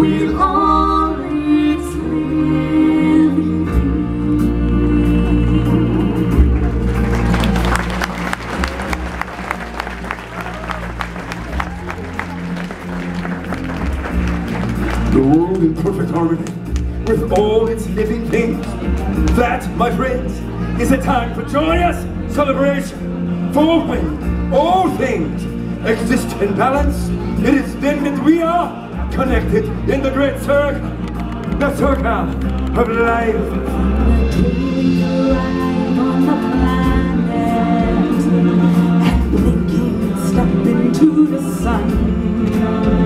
with all its living The world in perfect harmony with all its living things. That, my friends, is a time for joyous celebration. For when all things exist in balance, it is then that we are connected in the great circle, the circle of life. we arrive on the planet and blinking step into the sun.